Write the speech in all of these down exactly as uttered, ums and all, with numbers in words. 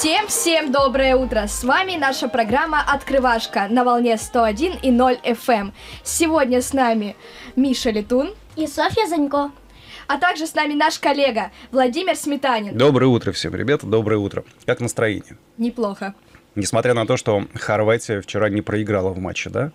Всем-всем доброе утро! С вами наша программа «Открывашка» на волне сто один и ноль эф эм. Сегодня с нами Миша Летун и Софья Занько. А также с нами наш коллега Владимир Сметанин. Доброе утро всем, ребята, доброе утро. Как настроение? Неплохо. Несмотря на то, что Хорватия вчера не проиграла в матче, да?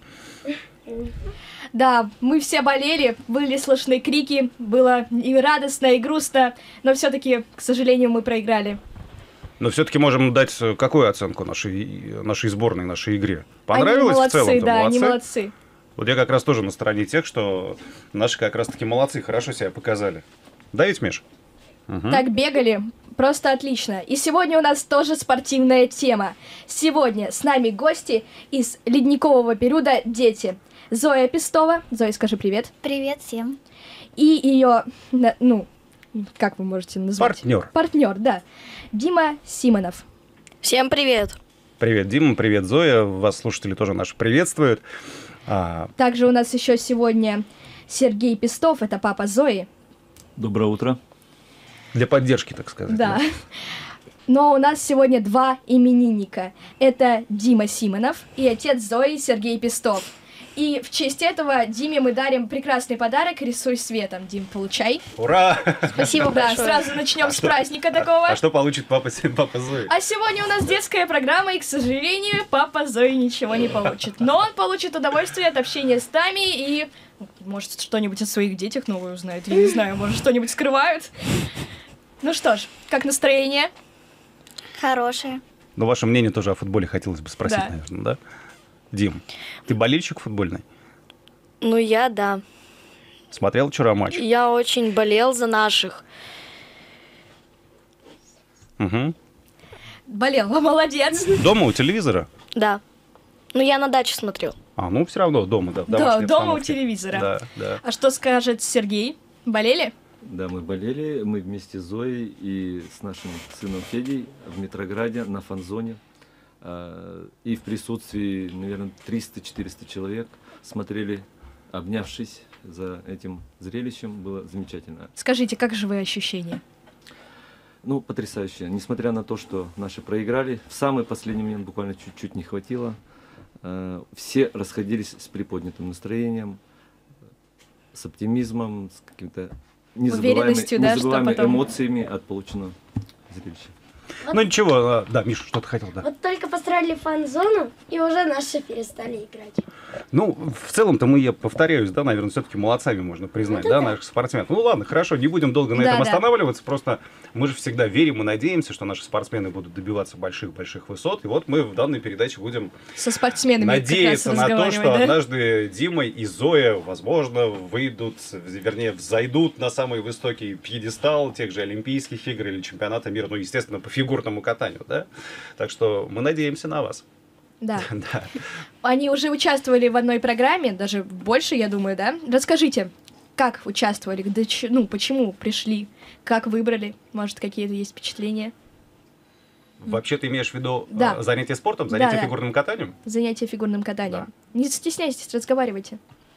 Да, мы все болели, были слышны крики, было и радостно, и грустно, но все-таки, к сожалению, мы проиграли. Но все-таки можем дать какую оценку нашей, нашей сборной, нашей игре? Понравилось молодцы, в целом-то? Да, молодцы? они молодцы. Вот я как раз тоже на стороне тех, что наши как раз-таки молодцы, хорошо себя показали. Да ведь, Миш? Угу. Так бегали, просто отлично. И сегодня у нас тоже спортивная тема. Сегодня с нами гости из ледникового периода «Дети». Зоя Пестова. Зоя, скажи привет. Привет всем. И ее, ну, как вы можете назвать? Партнер. Партнер, да. Дима Симонов. Всем привет. Привет, Дима, привет, Зоя. Вас слушатели тоже наши приветствуют. А... Также у нас еще сегодня Сергей Пестов, это папа Зои. Доброе утро. Для поддержки, так сказать. Да. да. Но у нас сегодня два именинника. Это Дима Симонов и отец Зои Сергей Пестов. И в честь этого Диме мы дарим прекрасный подарок «Рисуй светом». Дим, получай. Ура! Спасибо большое. Да, сразу начнем а с что, праздника такого. А, а что получит папа, папа Зои? А сегодня у нас детская программа, и, к сожалению, папа Зои ничего не получит. Но он получит удовольствие от общения с нами и, может, что-нибудь о своих детях новое узнает. Я не знаю, может, что-нибудь скрывают. Ну что ж, как настроение? Хорошее. Ну, ваше мнение тоже о футболе хотелось бы спросить, да. наверное, да? Дим, ты болельщик футбольный? Ну, я, да. Смотрел вчера матч? Я очень болел за наших. Угу. Болел, молодец. Дома у телевизора? Да. Ну, я на даче смотрел. А, ну, все равно дома, да. Да, дома у телевизора. Да, да. А что скажет Сергей? Болели? Да, мы болели. Мы вместе с Зоей и с нашим сыном Федей в Метрограде на фан-зоне. И в присутствии, наверное, триста-четыреста человек смотрели, обнявшись за этим зрелищем. Было замечательно. Скажите, как же вы ощущения? Ну, потрясающе. Несмотря на то, что наши проиграли, в самый последний момент буквально чуть-чуть не хватило. Все расходились с приподнятым настроением, с оптимизмом, с каким-то незабываемыми, да, незабываемыми потом... эмоциями от полученного зрелища. Вот. Ну ничего, да, Миша, что ты хотел, да? Вот только построили фан-зону, и уже наши перестали играть. Ну, в целом-то мы, я повторяюсь, да, наверное, все-таки молодцами можно признать, ну, да, да, наших спортсменов. Ну ладно, хорошо, не будем долго на да, этом да. останавливаться, просто мы же всегда верим и надеемся, что наши спортсмены будут добиваться больших-больших высот, и вот мы в данной передаче будем со спортсменами надеяться на то, что да? однажды Дима и Зоя, возможно, выйдут, вернее, взойдут на самый высокий пьедестал тех же Олимпийских игр или чемпионата мира, ну, естественно, по фигурному катанию, да, так что мы надеемся на вас. Да. да. Они уже участвовали в одной программе, даже больше, я думаю, да? Расскажите, как участвовали, да, ну, почему пришли, как выбрали, может, какие-то есть впечатления? Вообще ты имеешь в виду да. занятия спортом, занятия да, фигурным катанием? Занятия фигурным катанием. Да. Не стесняйтесь, разговаривайте.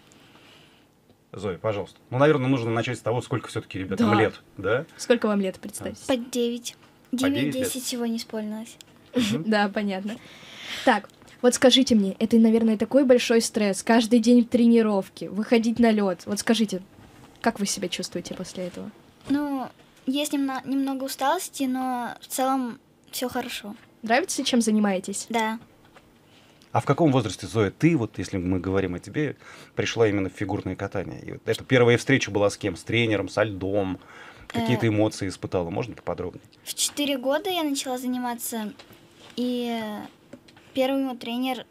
Зоя, пожалуйста. Ну, наверное, нужно начать с того, сколько все-таки ребятам да. лет, да? Сколько вам лет, представьте? По девять. девять-десять сегодня исполнилось. Да, понятно. Так, вот скажите мне, это, наверное, такой большой стресс, каждый день тренировки, выходить на лед. Вот скажите, как вы себя чувствуете после этого? Ну, есть немно- немного усталости, но в целом все хорошо. Нравится, чем занимаетесь? Да. А в каком возрасте, Зоя, ты, вот если мы говорим о тебе, пришла именно в фигурное катание? И вот эта первая встреча была с кем? С тренером, со льдом? Какие-то эмоции испытала? Можно поподробнее? В четыре года я начала заниматься, и первый мой тренер...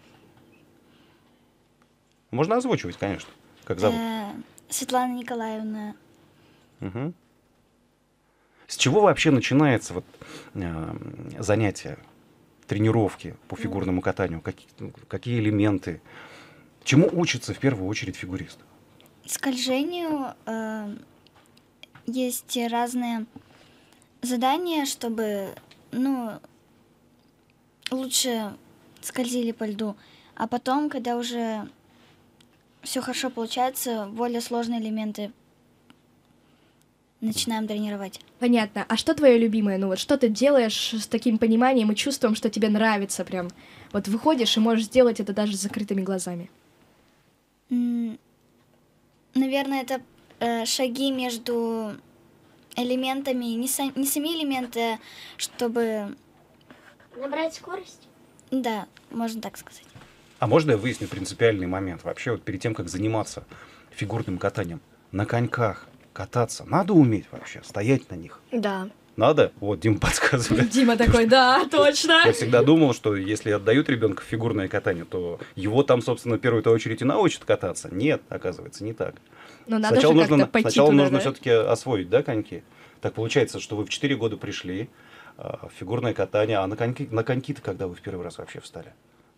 Можно озвучивать, конечно. Как зовут? Э, Светлана Николаевна. Угу. С чего вообще начинается вот, э, занятие, тренировки по фигурному катанию? Какие, какие элементы? Чему учится в первую очередь фигурист? Скольжению э, есть разные задания, чтобы, ну, лучше скользили по льду. А потом, когда уже все хорошо получается, более сложные элементы начинаем тренировать. Понятно. А что твое любимое? Ну вот что ты делаешь с таким пониманием и чувством, что тебе нравится прям? Вот выходишь и можешь сделать это даже с закрытыми глазами. М, Наверное, это э, шаги между элементами, не, са- не сами элементы, чтобы, Набрать скорость? да, можно так сказать. А можно я выясню принципиальный момент? Вообще, вот перед тем, как заниматься фигурным катанием, на коньках кататься надо уметь вообще, стоять на них? Да. Надо? Вот, Дима подсказывает. Дима такой, да, точно. Я всегда думал, что если отдают ребенка в фигурное катание, то его там, собственно, в первую очередь и научат кататься. Нет, оказывается, не так. Но надо Сначала же нужно, как-то пойти сначала туда, нужно да? все-таки освоить, да, коньки? Так получается, что вы в четыре года пришли, а, в фигурное катание, а на коньки, на коньки-то когда вы в первый раз вообще встали?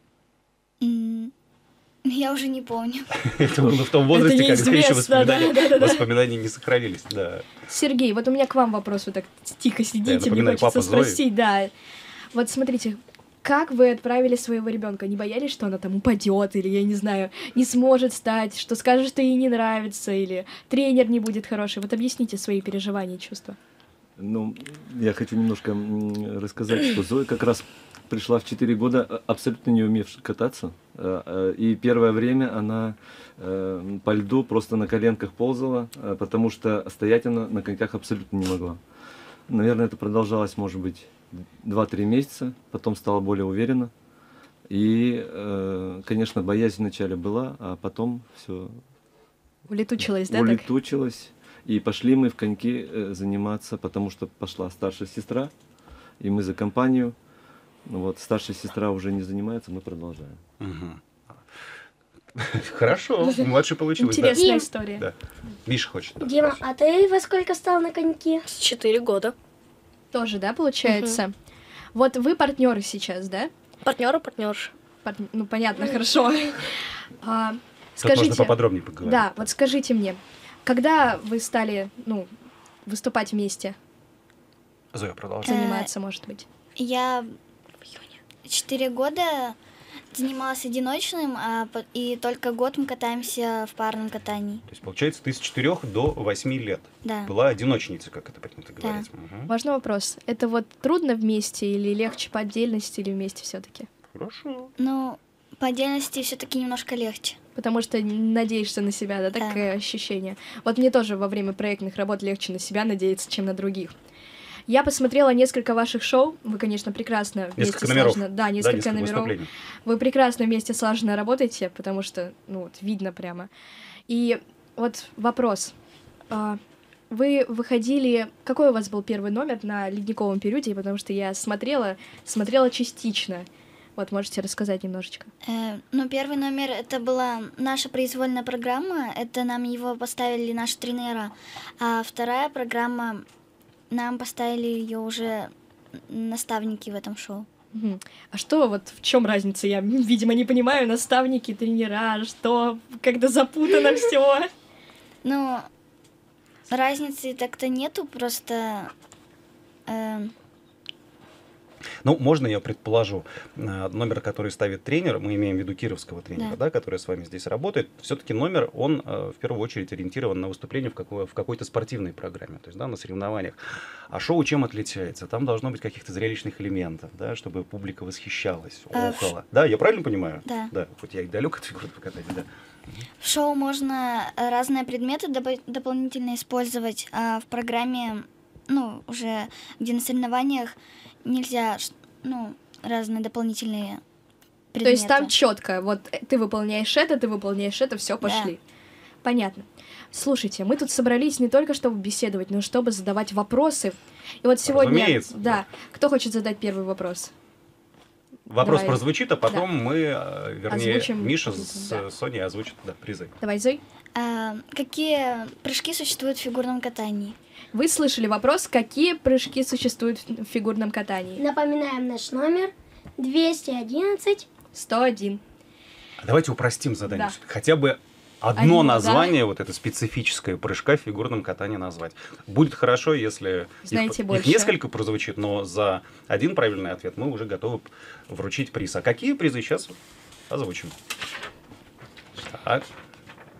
М, Я уже не помню. Это было в том возрасте, когда еще неизвестно, да, воспоминания, да, да, да. воспоминания не сохранились. Да. Сергей, вот у меня к вам вопрос, вы так тихо сидите, мне напоминаю, хочется папа Зои. спросить, да. Вот смотрите, как вы отправили своего ребенка? Не боялись, что она там упадет, или, я не знаю, не сможет стать, что скажет, что ей не нравится, или тренер не будет хороший? Вот объясните свои переживания и чувства. Ну, я хочу немножко м, рассказать, что Зоя как раз пришла в четыре года а, абсолютно не умевшая кататься. А, а, И первое время она э, по льду просто на коленках ползала, а, потому что стоять она на коньках абсолютно не могла. Наверное, это продолжалось, может быть, два-три месяца, потом стала более уверенно. И, э, конечно, боязнь вначале была, а потом все Улетучилась, да, так? улетучилось. И пошли мы в коньки э, заниматься, потому что пошла старшая сестра, и мы за компанию. Ну вот, старшая сестра уже не занимается, мы продолжаем. Мгм. Хорошо, у младшей получилось. да. Интересная Дим. история. Да. Миша хочет. да, Дима, спросить. а ты во сколько стал на коньки? С четыре года. Тоже, да, получается? Вот вы партнеры сейчас, да? Партнеры, партнерши. Пар- Ну, понятно, хорошо. А, Тут Скажите, можно поподробнее поговорить. да, вот скажите мне, когда вы стали, ну, выступать вместе, Зоя, продолжай. Э, заниматься, может быть? Я четыре года занималась одиночным, а по- и только год мы катаемся в парном катании. То есть, получается, ты с четырёх до восьми лет Да. была одиночницей, как это принято говорить. Мгм. Можно вопрос? Это вот трудно вместе или легче по отдельности или вместе все-таки? Хорошо. Ну, по отдельности все-таки немножко легче. Потому что надеешься на себя, да, Да. такое ощущение. Вот мне тоже во время проектных работ легче на себя надеяться, чем на других. Я посмотрела несколько ваших шоу. Вы, конечно, прекрасно вместе Несколько номеров. слаженно- Да, Да, несколько несколько номеров. выступлений. Вы прекрасно вместе слаженно работаете, потому что, ну вот, видно прямо. И вот вопрос. А, Вы выходили... Какой у вас был первый номер на ледниковом периоде? Потому что я смотрела, смотрела частично. Вот, можете рассказать немножечко. Э, ну, первый номер это была наша произвольная программа, это нам его поставили наши тренера. А вторая программа нам поставили ее уже наставники в этом шоу. Мгм. А что, вот в чем разница? Я, видимо, не понимаю. Наставники, тренера, что? Когда запутано все. Ну, разницы так-то нету, просто э, Ну, можно я предположу, э, номер, который ставит тренер, мы имеем в виду кировского тренера, Да. да, который с вами здесь работает, все-таки номер, он э, в первую очередь ориентирован на выступление в, какой- в какой-то спортивной программе, то есть, да, на соревнованиях. А шоу чем отличается? Там должно быть каких-то зрелищных элементов, да, чтобы публика восхищалась, А, в охала. Да, я правильно понимаю? Да. Да, хоть я и далек от фигурного катания, да. в шоу можно э, разные предметы допо- дополнительно использовать, а в программе, ну, уже где на соревнованиях нельзя, ш- ну, разные дополнительные предметы. То есть там четко, вот э, ты выполняешь это, ты выполняешь это, все, пошли. Понятно. Слушайте, мы тут собрались не только чтобы беседовать, но чтобы задавать вопросы. И вот сегодня... Разумеется, Да. да. Кто хочет задать первый вопрос? Вопрос Давай. прозвучит, а потом мы, э, вернее, Озвучим. Миша с Да. э, Соней озвучат, да, призы. Давай, Зой. А, какие прыжки существуют в фигурном катании? Вы слышали вопрос, какие прыжки существуют в фигурном катании? Напоминаем наш номер двести одиннадцать. сто один. А давайте упростим задание. Да. Хотя бы одно Одно, название, вот это специфическое прыжка в фигурном катании назвать. Будет хорошо, если Знаете их, больше. их несколько прозвучит, но за один правильный ответ мы уже готовы вручить приз. А какие призы сейчас озвучим? Так.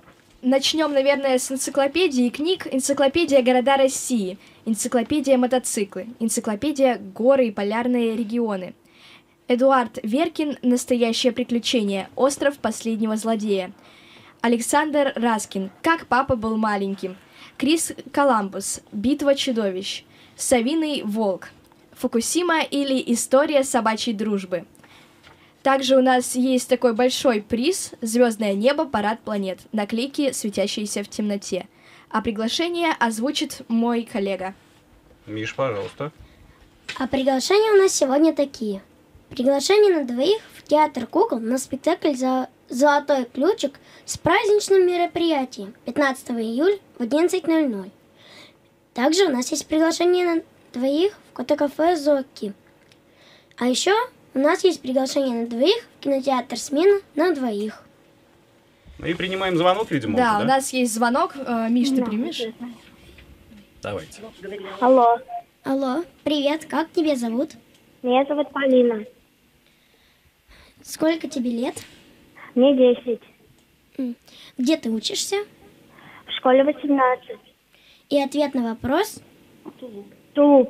начнем, наверное, с энциклопедии книг. Энциклопедия города России, энциклопедия мотоциклы, энциклопедия горы и полярные регионы. Эдуард Веркин «Настоящее приключение. Остров последнего злодея». Александр Раскин «Как папа был маленьким». Крис Коламбус «Битва чудовищ». Совиный волк. Фукусима или «История собачьей дружбы». Также у нас есть такой большой приз «Звездное небо. Парад планет». Наклейки, светящиеся в темноте. А приглашение озвучит мой коллега. Миш, пожалуйста. А приглашения у нас сегодня такие. Приглашение на двоих в театр кукол на спектакль «За «Золотой ключик» с праздничным мероприятием пятнадцатого июля в одиннадцать ноль ноль. Также у нас есть приглашение на двоих в кота-кафе «Зокки». А еще у нас есть приглашение на двоих в кинотеатр «Смена» на двоих. Ну и принимаем звонок, видимо. Да, уже, да? у нас есть звонок. Э, Миш, ты примешь? Давайте. Алло, Алло, привет, как тебя зовут? меня зовут Полина. Сколько тебе лет? Мне десять. Где ты учишься? В школе восемнадцать. И ответ на вопрос... Тулуп.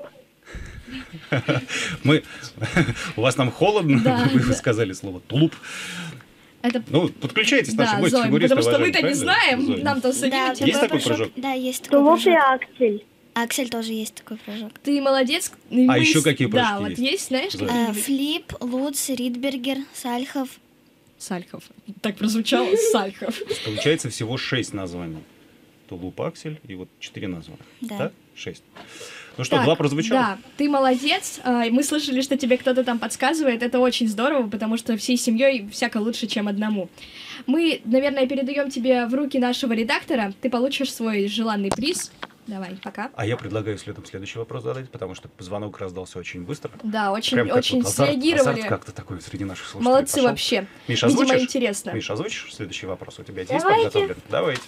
Мы... У вас там холодно, Да, вы да. сказали слово «тулуп». Это... Ну, подключайтесь, наши Да, гости, Зоя, фигуристы, потому что мы-то уважаемые, не правильно? знаем, Зоя? нам-то советуйте. Есть такой такой прыжок? Да, есть такой Тулуп и прыжок. Аксель. Аксель тоже есть такой прыжок. Ты молодец. И А мы еще с- какие Да, прыжки вот есть? есть, знаешь, Зоя. Э, какие-нибудь? Флип, Луц, Ридбергер, Сальхов. Сальхов. Так прозвучало, Сальхов. Получается всего шесть названий. Тулуп, Аксель и вот четыре названия. Да. Так? Шесть. Ну что, Так, два прозвучало? Да, ты молодец. А, Мы слышали, что тебе кто-то там подсказывает. Это очень здорово, потому что всей семьей всяко лучше, чем одному. Мы, наверное, передаем тебе в руки нашего редактора. Ты получишь свой желанный приз. Давай, пока. А я предлагаю следом следующий вопрос задать, потому что звонок раздался очень быстро. Да, очень, Прям как очень вот азарт- среагировали. азарт как-то такой среди наших слушателей Молодцы пошел. вообще. Миша, Видимо, озвучишь? интересно. Миша, озвучишь следующий вопрос? У тебя есть Давайте. подготовлен? Давайте.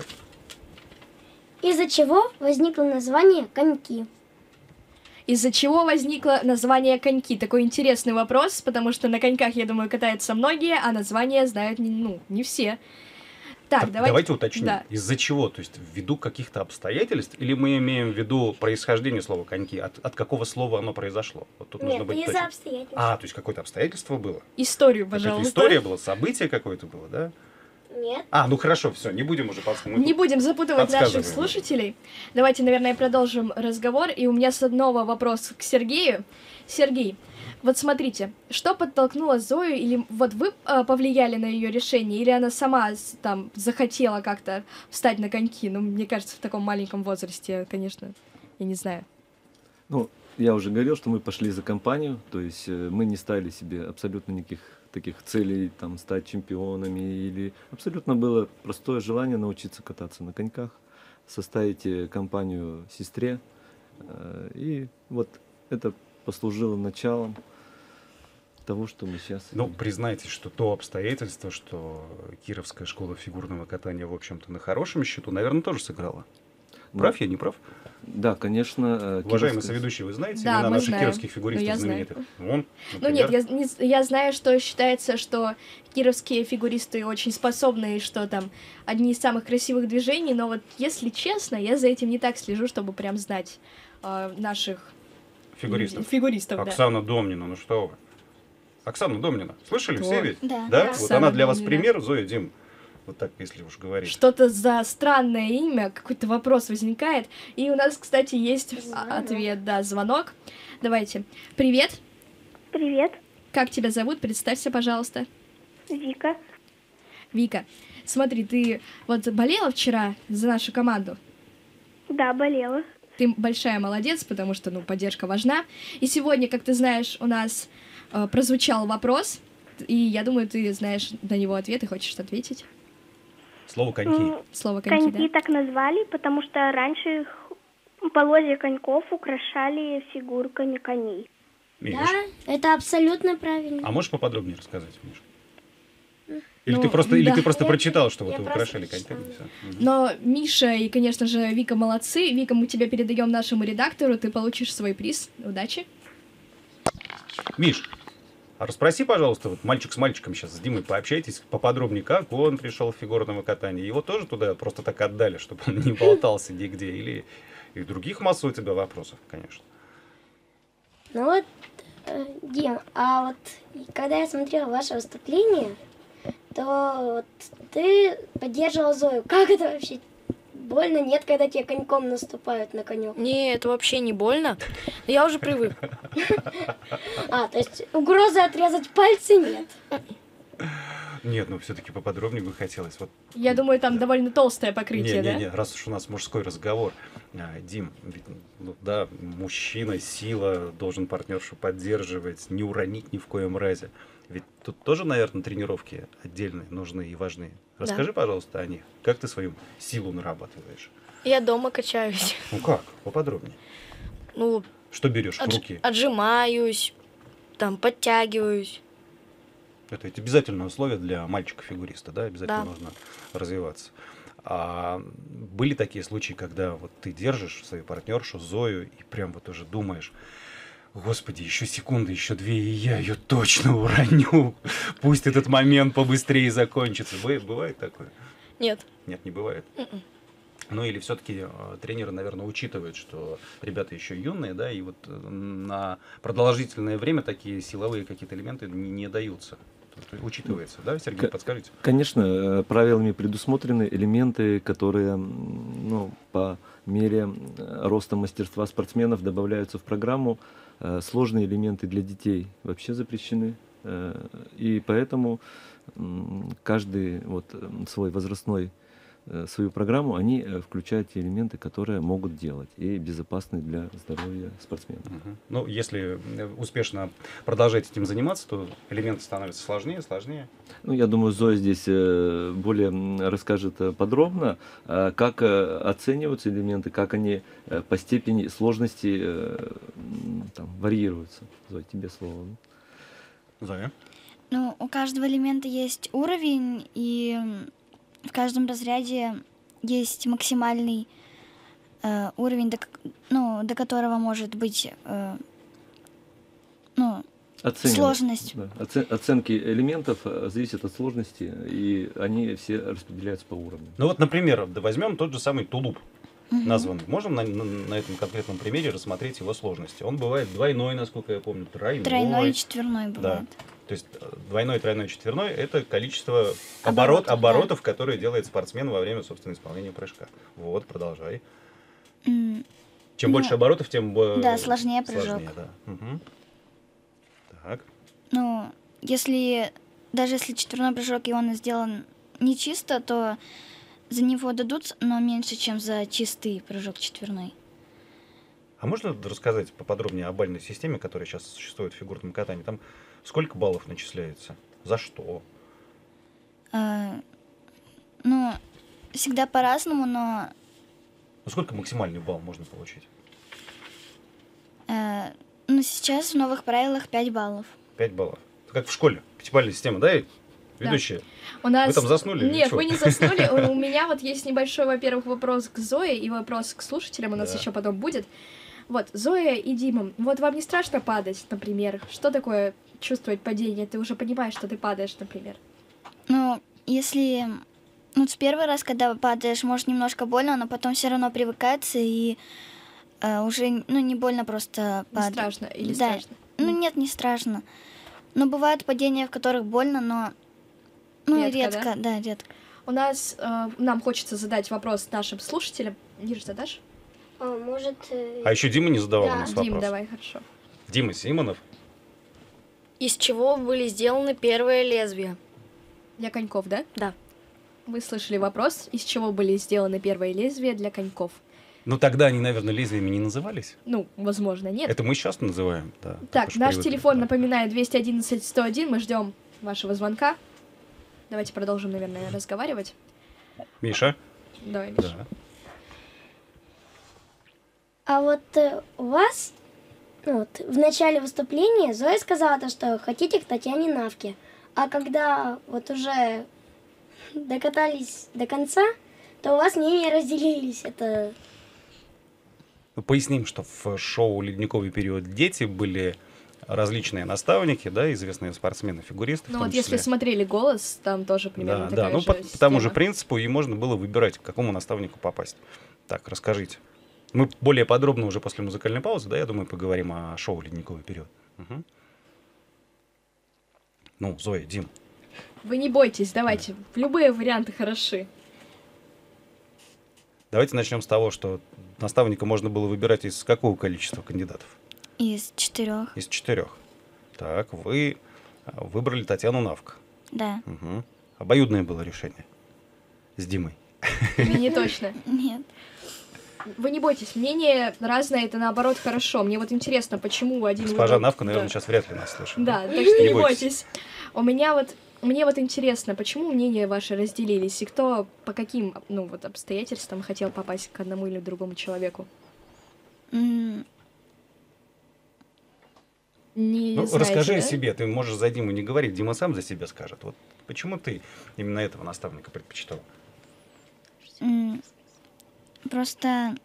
Из-за чего возникло название «Коньки»? Из-за чего возникло название коньки? Такой интересный вопрос, потому что на коньках, я думаю, катаются многие, а название знают не, ну, не все. Так, Так, давайте... давайте уточним. Да. Из-за чего? То есть ввиду каких-то обстоятельств? Или мы имеем в виду происхождение слова «коньки»? От, от какого слова оно произошло? Вот тут нужно Нет, быть из-за точным. обстоятельств. А, то есть какое-то обстоятельство было? Историю, Какая-то пожалуйста. история была, событие какое-то было, да? Нет. А, ну хорошо, все, не будем уже подсказывать. Не будем запутывать наших подсказываем. слушателей. Давайте, наверное, продолжим разговор. И у меня снова вопрос к Сергею. Сергей, вот смотрите, что подтолкнуло Зою, или вот вы э, повлияли на ее решение, или она сама с- там захотела как-то встать на коньки? Ну, мне кажется, в таком маленьком возрасте, конечно, я не знаю. Ну, я уже говорил, что мы пошли за компанию, то есть э, мы не ставили себе абсолютно никаких таких целей, там, стать чемпионами, или абсолютно было простое желание научиться кататься на коньках, составить э, компанию сестре, э, и вот это послужило началом того, что мы сейчас... Ну, признайтесь, что то обстоятельство, что Кировская школа фигурного катания, в общем-то, на хорошем счету, наверное, тоже сыграло. Ну, Прав я, не прав? Да, конечно. э, Уважаемые Кировская- соведущие, вы знаете Да, имена мы наших знаем. кировских фигуристов Ну, я знаю. знаменитых? Вон, Ну нет, например. я, не- я знаю, что считается, что кировские фигуристы очень способные, что там одни из самых красивых движений, но вот если честно, я за этим не так слежу, чтобы прям знать э, наших Фигуристов. фигуристов, да. Оксана Домнина, ну что вы. Оксана Домнина, слышали Кто? все ведь? Да. Да? Да. Вот Оксана она для вас Домнина. пример, Зоя, Дим. Вот так, если уж говорить. Что-то за странное имя, какой-то вопрос возникает. И у нас, кстати, есть а- ответ, да, звонок. Давайте. Привет, Привет, как тебя зовут? Представься, пожалуйста. Вика. Вика, смотри, ты вот болела вчера за нашу команду? Да, болела. Ты большая молодец, потому что, ну, поддержка важна. И сегодня, как ты знаешь, у нас э, прозвучал вопрос, и я думаю, ты знаешь на него ответ и хочешь ответить. Слово коньки. М, Слово коньки, Коньки да? так назвали, потому что раньше их полозья коньков украшали фигурками коней. Миш, Да, это абсолютно правильно. а можешь поподробнее рассказать, Миш? Или Ну, ты просто, или да. ты просто Я- прочитал, что вот я вы просто украшали прочитала. коньками? Всё. Мгм. Но Миша и, конечно же, Вика молодцы. Вика, мы тебя передаем нашему редактору, ты получишь свой приз. Удачи. Миш, А расспроси, пожалуйста, вот мальчик с мальчиком сейчас, с Димой пообщайтесь поподробнее, как он пришел в фигурное катание. Его тоже туда просто так отдали, чтобы он не болтался нигде? Или и других масса у тебя вопросов, конечно. Ну вот, э, Дим, а вот когда я смотрела ваше выступление, то вот ты поддерживал Зою. Как это вообще? Больно нет, когда тебе коньком наступают на конек? Не, это вообще не больно. Но я уже привык. А, то есть угрозы отрезать пальцы нет? Нет, ну все-таки поподробнее бы хотелось. Вот. Я думаю, там довольно толстое покрытие, не, да? не, не, раз уж у нас мужской разговор. А, Дим, ведь, ну, да, мужчина, сила, должен партнершу поддерживать, не уронить ни в коем разе. Ведь тут тоже, наверное, тренировки отдельные, нужны и важные. Расскажи, да. пожалуйста, о них. Как ты свою силу нарабатываешь? Я дома качаюсь. Ну как? Поподробнее. Ну, что берешь отж- в руки? Отжимаюсь, там, подтягиваюсь. Это ведь обязательное условие для мальчика-фигуриста, да? Обязательно Да. нужно развиваться. А были такие случаи, когда вот ты держишь свою партнершу Зою и прям вот уже думаешь: Господи, еще секунды, еще две, и я ее точно уроню. Пусть этот момент побыстрее закончится. Бывает такое? Нет. Нет, не бывает. Mm-mm. Ну или все-таки э, тренеры, наверное, учитывают, что ребята еще юные, да, и вот э, на продолжительное время такие силовые какие-то элементы не, не даются. Это учитывается, да, Сергей, К- подскажите? Конечно, э, правилами предусмотрены элементы, которые, м, ну, по мере э, роста мастерства спортсменов добавляются в программу. Э, Сложные элементы для детей вообще запрещены. Э, И поэтому м, каждый вот э, свой возрастной, э, свою программу, они э, включают те элементы, которые могут делать и безопасны для здоровья спортсмена. Мгм. Ну, если э, успешно продолжать этим заниматься, то элементы становятся сложнее, сложнее. Ну, я думаю, Зоя здесь э, более м, расскажет э, подробно, э, как э, оцениваются элементы, как они э, по степени сложности э, м, там, варьируются. Зоя, тебе слово. Зоя? Ну, у каждого элемента есть уровень, и в каждом разряде есть максимальный э, уровень, до, к- ну, до которого может быть э, ну, Оценивать. сложность. Да. Оце- Оценки элементов э, зависят от сложности, и они все распределяются по уровню. Ну вот, например, да возьмем тот же самый тулуп Мгм. названный. Можем на, на- на этом конкретном примере рассмотреть его сложности? Он бывает двойной, насколько я помню, тройной. Тройной и четверной бывает. То есть э, двойной, тройной, четверной — это количество оборот, Оборотов, да. оборотов, которые делает спортсмен во время, собственно, исполнения прыжка. Вот, продолжай. М, Чем Ну, больше оборотов, тем э, да, сложнее прыжок. сложнее, да. Мгм. Так. Ну, если даже если четверной прыжок и он сделан нечисто, то за него дадут, но меньше, чем за чистый прыжок четверной. А можно рассказать поподробнее о бальной системе, которая сейчас существует в фигурном катании? Там сколько баллов начисляется? За что? А, ну, всегда по-разному, но Ну, сколько максимальный балл можно получить? э, ну, сейчас в новых правилах пять баллов. Пять баллов. Это как в школе. Пятибалльная система, да, ведущая? У нас... Вы там заснули или Нет, чё? вы не заснули. У у меня вот есть небольшой, во-первых, вопрос к Зое и вопрос к слушателям. У нас Да. еще потом будет. Вот, Зоя и Дима, вот вам не страшно падать, например? Что такое чувствовать падение? Ты уже понимаешь, что ты падаешь, например. Ну, если... Ну, в первый раз, когда падаешь, может немножко больно, но потом все равно привыкается, и э, уже, ну, не больно просто Не падать. страшно или Да. страшно? Ну, нет, не страшно. Но бывают падения, в которых больно, но... Ну, Редко, редко, да, редко. У нас, э, нам хочется задать вопрос нашим слушателям. Лиш, задашь? А, может... э, А еще Дима не задавал Да. у нас Дим, вопрос. давай, хорошо. Дима Симонов. Из чего были сделаны первые лезвия? Для коньков, да? Да. Вы слышали вопрос, из чего были сделаны первые лезвия для коньков? Ну, тогда они, наверное, лезвиями не назывались. Ну, возможно, нет. Это мы сейчас называем, да. Так, уж наш привыкли, телефон, да. напоминаю, двести одиннадцать сто один. Мы ждем вашего звонка. Давайте продолжим, наверное, разговаривать. Миша? Давай, Миша. Да. А вот э, у вас, ну, вот, в начале выступления Зоя сказала то, что хотите к Татьяне Навке. А когда вот уже докатались до конца, то у вас мнения разделились. Это Ну, поясним, что в шоу «Ледниковый период» дети были различные наставники, да, известные спортсмены, фигуристы. Ну в том вот числе. если смотрели «Голос», там тоже примерно Да, такая да, ну же по, по система. тому же принципу и можно было выбирать, к какому наставнику попасть. Так, расскажите. Мы более подробно уже после музыкальной паузы, да, я думаю, поговорим о шоу «Ледниковый период». Угу. Ну, Зоя, Дим. Вы не бойтесь, давайте, любые варианты хороши. Давайте начнем с того, что наставника можно было выбирать из какого количества кандидатов? Из четырех. Из четырех. Так, вы выбрали Татьяну Навка. Да. Угу. Обоюдное было решение с Димой. Не точно. Нет. Вы не бойтесь, мнение разное, это наоборот хорошо. Мне вот интересно, почему один... Госпожа выбрал- Навка, наверное, Да. сейчас вряд ли нас слышит. Да, так что Не не бойтесь. бойтесь. У меня вот, мне вот интересно, почему мнения ваши разделились, и кто по каким, ну вот, обстоятельствам хотел попасть к одному или другому человеку? М, Не Ну, знаете, расскажи да? о себе. Ты можешь за Диму не говорить, Дима сам за себя скажет. Вот почему ты именно этого наставника предпочитал? м, Просто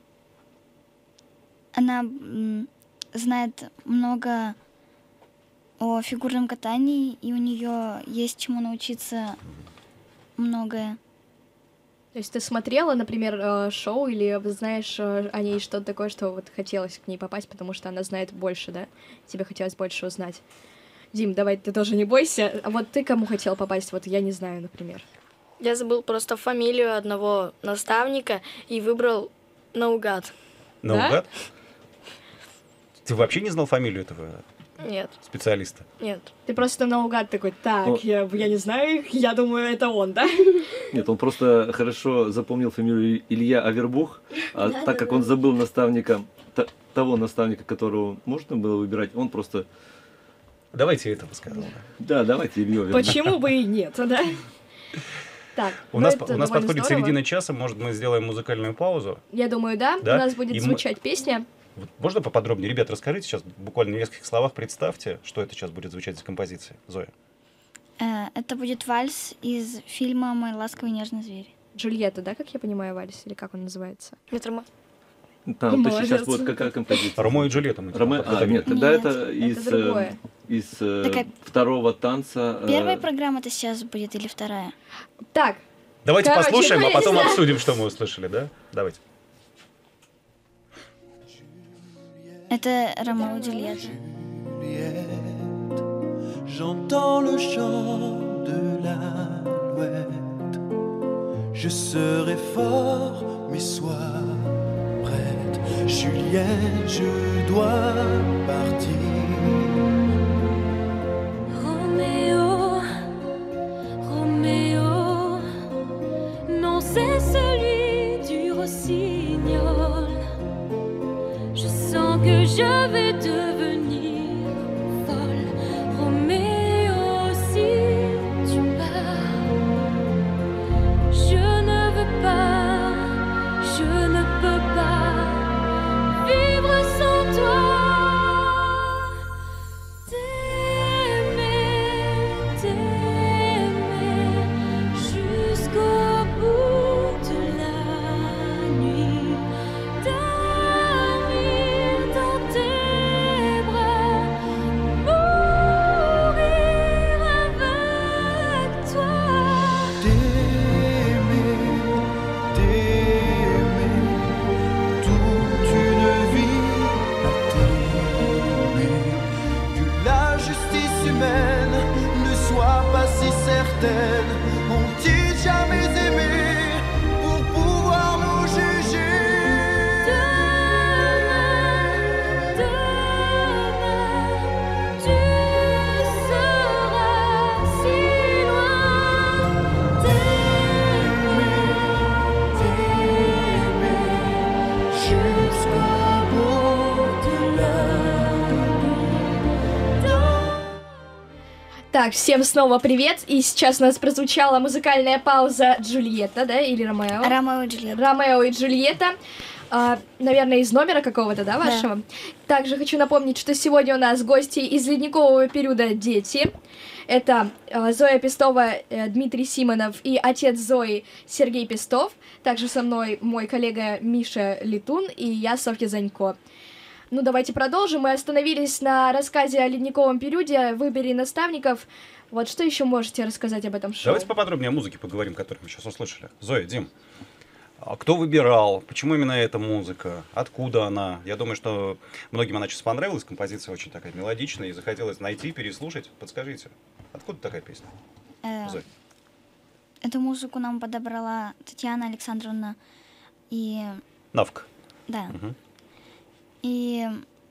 она м, знает много о фигурном катании, и у нее есть чему научиться многое. То есть ты смотрела, например, э, шоу, или знаешь э, о ней что-то такое, что вот хотелось к ней попасть, потому что она знает больше, да? Тебе хотелось больше узнать. Дим, давай, ты тоже не бойся. А вот ты кому хотел попасть? Вот я не знаю, например. Я забыл просто фамилию одного наставника и выбрал наугад. Наугад? Ты вообще не знал фамилию этого Нет, специалиста? нет. Ты просто наугад такой, так, Ну. я, я не знаю, я думаю, это он, да? Нет, он просто хорошо запомнил фамилию Илья Авербух, а так как он забыл наставника, т- того наставника, которого можно было выбирать, он просто... Давайте этого сказал. Да, давайте Илью Авербух. Почему бы и нет, да? Так, У ну нас, это у нас довольно подходит здорово. середина часа, может, мы сделаем музыкальную паузу. Я думаю, да. Да? У нас будет И мы- звучать песня. Вот можно поподробнее? Ребят, расскажите сейчас, буквально в нескольких словах представьте, что это сейчас будет звучать за композиция. Зоя. Э, Это будет вальс из фильма «Мой ласковый нежный зверь». Джульетта, да, как я понимаю, вальс? Или как он называется? Метрома. Там, Молодец. сейчас вот какая композиция? Ромео и Джульетта. мы Роме- А, подготовили. нет, тогда Нет, это это из, э, другое. из э, Так, а второго танца. э, Первая программа-то сейчас будет или вторая? Так, Давайте Короче, послушаем, а ну, потом да. обсудим, что мы услышали, да? Давайте. Это Ромео и Джульетта. Juliette, j'entends le chant de l'alouette. Je serai fort, mais sois prête. Juliette, je dois partir. Roméo, Roméo, non c'est celui du rossignol. Je sens que je vais devenir folle. Roméo, si tu pars, je ne veux pas, je ne peux pas vivre sans toi. T'aimer, t'aimer jusqu'au bout de la nuit. Dormir dans tes bras, mourir avec toi. T'aimer, t'aimer, toute une vie à t'aimer. Que la justice humaine ne soit pas si certaine. Ont-ils jamais aimé pour pouvoir nous juger? Demain, demain, tu seras si loin. T'aimer, t'aimer jusqu'au bout de la так, всем снова привет. И сейчас у нас прозвучала музыкальная пауза Джульетта, да, или Ромео? Ромео и Джульетта. Ромео и Джульетта. А, наверное, из номера какого-то, да, вашего? Также хочу напомнить, что сегодня у нас гости из ледникового периода дети. Это э, Зоя Пестова, э, Дмитрий Симонов и отец Зои Сергей Пестов. Также со мной мой коллега Миша Летун и я, Софья Занько. Ну, давайте продолжим. Мы остановились на рассказе о ледниковом периоде, выборе наставников. Вот что еще можете рассказать об этом шоу? Давайте поподробнее о музыке поговорим, которую мы сейчас услышали. Зоя, Дим, а кто выбирал? Почему именно эта музыка? Откуда она? Я думаю, что многим она сейчас понравилась. Композиция очень такая мелодичная, и захотелось найти, переслушать. Подскажите, откуда такая песня? Э, Зоя. Эту музыку нам подобрала Татьяна Александровна. И Навка. да. Мгм. И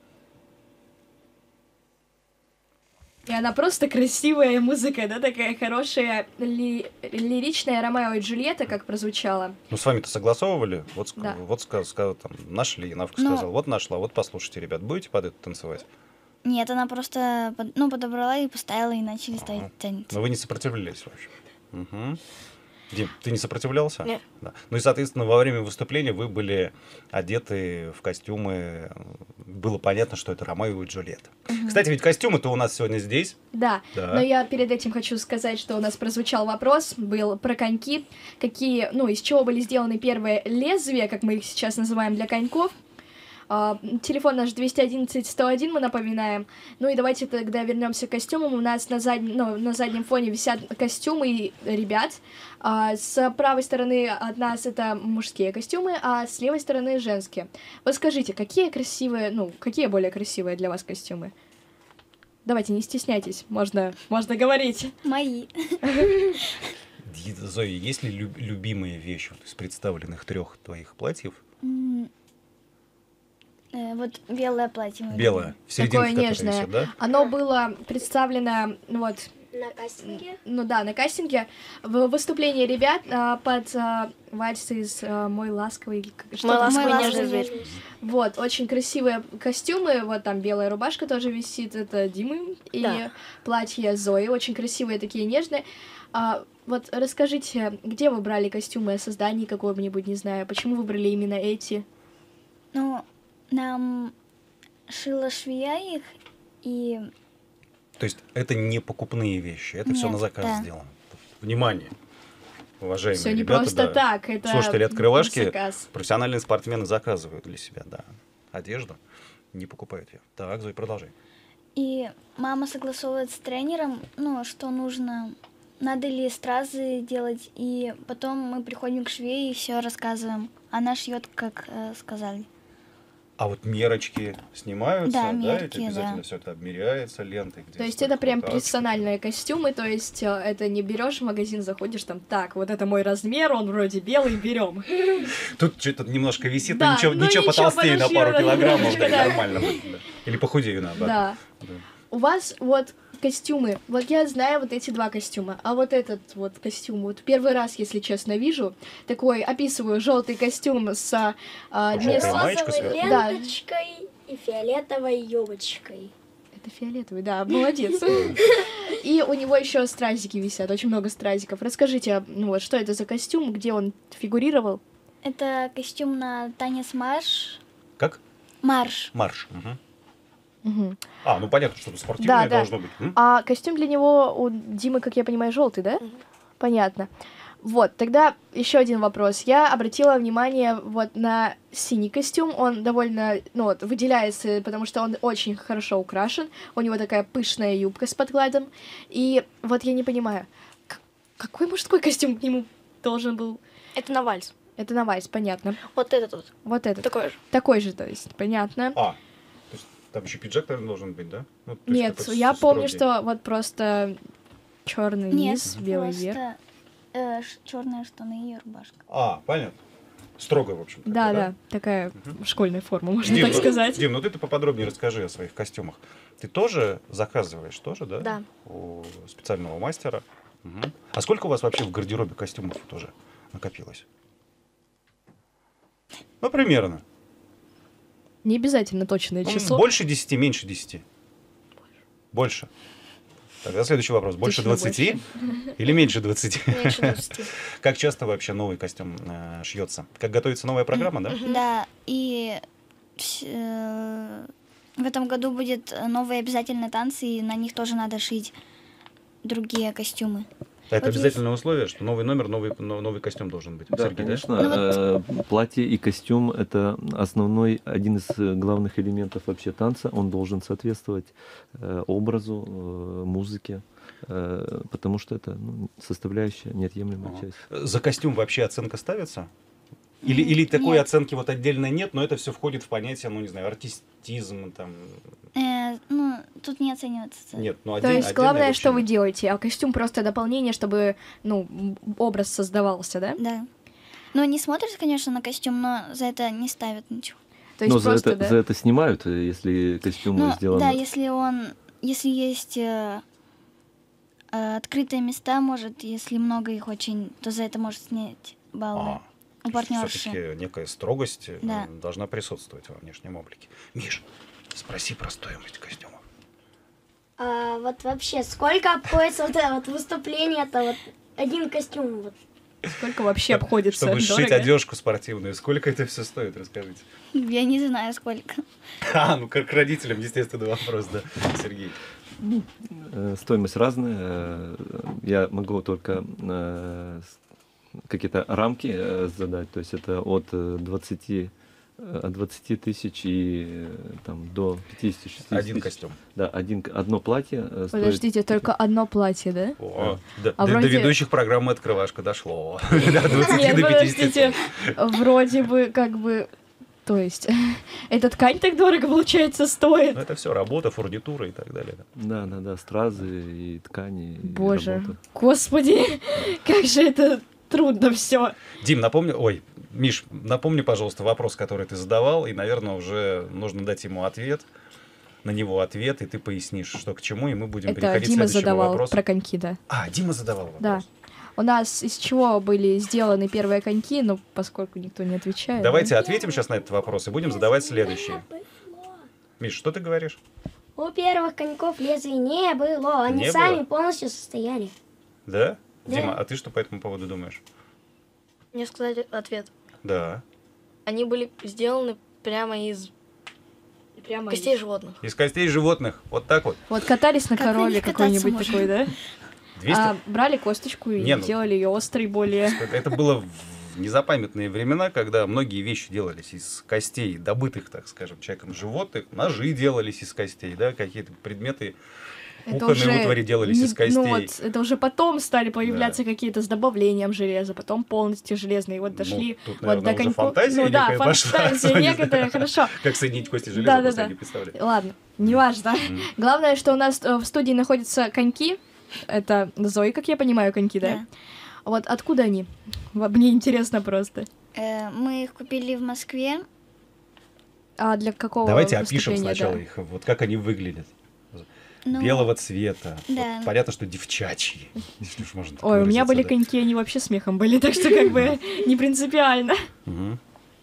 И она просто красивая музыка, да, такая хорошая, ли- лиричная Ромео и Джульетта, как прозвучала. Ну, с вами-то согласовывали? Вот, ск- Да. вот ска- ска- там, нашли, Навка Ну- сказала, вот нашла, вот послушайте, ребят, будете под это танцевать? нет, она просто под- ну, подобрала и поставила, и начали ставить танец. Но вы не сопротивлялись, в общем. Мгм. Дим, ты не сопротивлялся? Нет. Да. Ну и, соответственно, во время выступления вы были одеты в костюмы. Было понятно, что это Ромео и Джульетта. Кстати, ведь костюмы-то у нас сегодня здесь. Да, Да. но я перед этим хочу сказать, что у нас прозвучал вопрос, был про коньки, какие, ну, из чего были сделаны первые лезвия, как мы их сейчас называем, для коньков. А, телефон наш двести одиннадцать сто один, мы напоминаем. Ну и давайте тогда вернемся к костюмам. У нас на, зад... ну, на заднем фоне висят костюмы ребят. А, с правой стороны от нас это мужские костюмы, а с левой стороны женские. Вот скажите, какие красивые, ну, какие более красивые для вас костюмы? Давайте, не стесняйтесь, можно, можно говорить. Мои. Ди- Зоя, есть ли люб- любимые вещи вот из представленных трех твоих платьев? М, э, Вот белое платье. мы Белое, любим. в серединке Такое которое нежное. висит, да? Оно было представлено, ну вот, На кастинге. ну да, на кастинге, в выступлении ребят а, под а, вальс из а, «Мой ласковый». к- что Мой там? ласковый Мой нежный ласковый зверь. Вот, очень красивые костюмы, вот там белая рубашка тоже висит, это Димы, и Да. платье Зои, очень красивые, такие нежные. А, вот расскажите, где вы брали костюмы, о создании какого-нибудь, не знаю, почему выбрали именно эти? Ну, нам шила швея их, и То есть это не покупные вещи, это все Нет, на заказ да. сделано. Внимание, уважаемые Все не ребята, просто да. так, это Слушатели открывашки, заказ. профессиональные спортсмены заказывают для себя, да, одежду, не покупают ее. Так, Зоя, продолжай. и мама согласовывает с тренером, ну, что нужно, надо ли стразы делать, и потом мы приходим к швее и все рассказываем. Она шьет, как э, сказали. А вот мерочки снимаются, Да, да, мерки, это обязательно да. все это обмеряется лентой. Где То есть сколько это прям вот так. персональные костюмы, то есть э, это не берешь в магазин, заходишь там, так, вот это мой размер, он вроде белый, берем. Тут что-то немножко висит, Да, но ничего, ну ничего ничего, потолстее на подожди, пару да, килограммов, немножко, да, да. нормально будет. Да. Или похудею надо. Да. Да. У вас вот костюмы, вот я знаю вот эти два костюма, а вот этот вот костюм, вот первый раз, если честно, вижу, такой, описываю, желтый костюм с а, Желтая днес- маечка Розовой сверху. Да. ленточкой и фиолетовой юбочкой. Это фиолетовый, да, молодец. И у него еще стразики висят, очень много стразиков. Расскажите, ну вот, что это за костюм, где он фигурировал? Это костюм на танец марш. Как? Марш. Марш. Мгм. Мгм. А, ну понятно, что-то спортивное Да, да. должно быть. М? А костюм для него у Димы, как я понимаю, желтый, да? Понятно. Вот, тогда еще один вопрос. Я обратила внимание вот на синий костюм. Он довольно, ну вот, выделяется, потому что он очень хорошо украшен. У него такая пышная юбка с подкладом. И вот я не понимаю, к- какой мужской костюм к нему должен был? Это на вальс. Это на вальс, понятно. Вот этот вот. Вот этот. Такой же. Такой же, то есть, понятно. А, то есть там еще пиджак, наверное, должен быть, да? Ну, то есть Нет, такой я с- помню, строгий. что вот просто черный Нет, низ, белый верх. просто э, ш- черные штаны и рубашка. А, понятно. Строго, в общем. Да, да, такая школьная форма, можно так ну, сказать. Дим, ну ты-то поподробнее расскажи о своих костюмах. Ты тоже заказываешь, тоже, да? Да. У специального мастера. Мгм. А сколько у вас вообще в гардеробе костюмов тоже накопилось? Ну, примерно. Не обязательно точное Ну, число. Больше десяти, меньше десяти? Больше. Тогда следующий вопрос. Больше Точно двадцати или меньше двадцати? Меньше двадцати. Как часто вообще новый костюм э, шьется? Как готовится новая программа, да? Да, и вс- э, в этом году будет новые обязательные танцы, и на них тоже надо шить другие костюмы. Это Вот обязательное условие, что новый номер, новый, но- новый костюм должен быть. Да, Сергей, конечно. Ну э, Платье и костюм — это основной, один из э, главных элементов вообще танца. Он должен соответствовать э, образу, э, музыке, э, потому что это ну, составляющая, неотъемлемая Ага. часть. За костюм вообще оценка ставится? Или, или такой Нет. оценки вот отдельно нет, но это все входит в понятие, ну не знаю, артистизм там. Э, ну, тут не оценивается. Нет, ну То отдель- есть отдельная главное, что вы величина. делаете, а костюм просто дополнение, чтобы, ну, м, образ создавался, да? Да. Ну, не смотрят, конечно, на костюм, но за это не ставят ничего. То есть Но за просто, это, да? за это снимают, э, если костюм Ну, сделан. да, если он, если есть э, э, открытые места, может, если много их очень, то за это может снять баллы А, у партнерши. все-таки некая строгость э, Да. должна присутствовать во внешнем облике. Миш, спроси про стоимость костюмов. А вот вообще, сколько обходится вот это вот выступление-то, вот один костюм, вот. Сколько вообще обходится? Чтобы сшить Дорого? одежку спортивную, сколько это все стоит, расскажите. Я не знаю, сколько. А, ну как к родителям, естественно, вопрос, да, Сергей. Э, Стоимость разная. э, Я могу только э, с- какие-то рамки э, задать. То есть это от э, двадцати, э, от двадцати тысяч и э, там, до пятидесяти шестидесяти Один тысяч. костюм. Да, один, к- одно платье э, стоит. Подождите, только одно платье, да? О, до, А до- вроде- до ведущих программы «Открывашка» дошло. От двадцати Нет, до пятидесяти. подождите, вроде бы как бы... То есть, эта ткань так дорого, получается, стоит. Ну, это все работа, фурнитура и так далее. Да, да, да, стразы и ткани. и Боже, работа. господи, как же это трудно все. Дим, напомни, ой, Миш, напомни, пожалуйста, вопрос, который ты задавал, и, наверное, уже нужно дать ему ответ, на него ответ, и ты пояснишь, что к чему, и мы будем Это переходить Дима к следующему задавал вопросу. про коньки, да. А, Дима задавал вопрос. Да. У нас из чего были сделаны первые коньки, но поскольку никто не отвечает. Давайте да? ответим сейчас на этот вопрос и будем задавать следующие. Миш, что ты говоришь? У первых коньков лезвий не было, они Не сами было? полностью состояли. Да? Да. Дима, а ты что по этому поводу думаешь? Мне сказать ответ. Да. Они были сделаны прямо из Прямо костей животных. Из костей животных. Вот так вот. Вот катались на Как на корове них кататься какой-нибудь можно? такой, да? двести? А, брали косточку и Не, ну- делали ее острой более. Это, это было в незапамятные времена, когда многие вещи делались из костей, добытых, так скажем, человеком животных. Ножи делались из костей, да, какие-то предметы кухонной утвари делались не- из костей. Ну вот, это уже потом стали появляться какие-то с добавлением железа, потом полностью железные. И вот дошли Ну, тут, вот наверное, до уже коньков. фантазия Ну да, некая пошла, фантазия не некоторая, знаю. хорошо. Как соединить кости железа, Да-да-да. просто я не представляю. Ладно, неважно. Главное, что у нас э, в студии находятся коньки. Это Зои, как я понимаю, коньки, да? Да. Вот откуда они? Вот мне интересно просто. Э, мы их купили в Москве. А для какого Давайте опишем выступления, сначала да? их, вот как они выглядят. Ну, Белого цвета. да. Вот понятно, что девчачьи, если уж можно так Ой, у меня выразиться, были да. коньки, они вообще смехом были, так что как бы не принципиально. Мгм.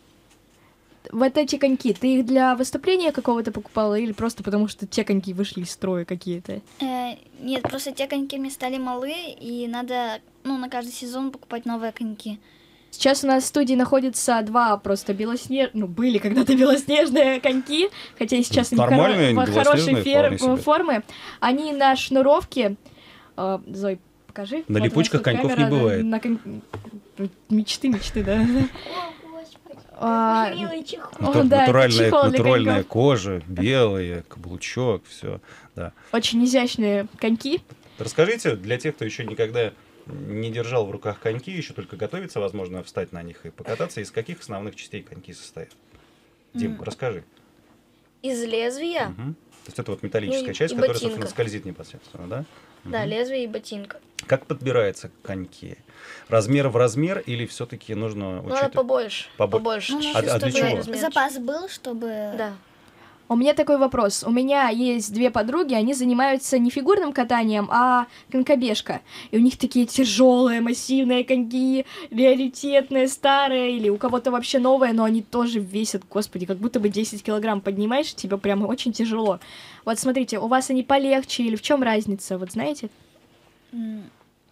Вот эти коньки, ты их для выступления какого-то покупала или просто потому, что те коньки вышли из строя какие-то? Э, нет, просто те коньки мне стали малы, и надо, ну, на каждый сезон покупать новые коньки. Сейчас у нас в студии находится два просто белоснежных, ну, были когда-то белоснежные коньки, хотя и сейчас они Нормальные, хоро- белоснежные, хорошей фер- вполне себе. формы. Они на шнуровке. Э, Зой, покажи. На Вот у нас липучках тут коньков камера, не бывает. на кон- Мечты, мечты, да. О, господи, А, какой милый чехол. О, Натур- да, это натуральная чехол для натуральная коньков. кожа, белые, каблучок, все. Да. Очень изящные коньки. Расскажите для тех, кто еще никогда не держал в руках коньки, еще только готовится, возможно, встать на них и покататься, из каких основных частей коньки состоят? Дим, М. расскажи. Из лезвия, Мгм. То есть это вот металлическая Ну и- часть, и которая, ботинка. собственно, скользит непосредственно, да? да, Мгм. лезвие и ботинка. Как подбираются коньки? Размер в размер или все-таки нужно Надо учитывать? побольше. Побо- Побольше. Ну, чуть-чуть, А- а для чтобы чего? размер. Запас был, чтобы... Да. У меня такой вопрос. У меня есть две подруги, они занимаются не фигурным катанием, а конькобежка. И у них такие тяжелые, массивные коньки, раритетные, старые, или у кого-то вообще новые, но они тоже весят, господи, как будто бы десять килограмм поднимаешь, тебе прям очень тяжело. Вот смотрите, у вас они полегче, или в чем разница, вот знаете? М,